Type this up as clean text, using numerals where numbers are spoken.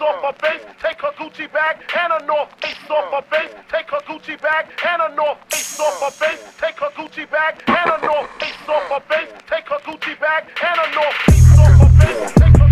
off her face, take her Gucci bag and a North Face off her face, take her Gucci bag and a North Face off her face, take her Gucci bag and a North Face off her face, take her Gucci bag and a North Face off her face, take her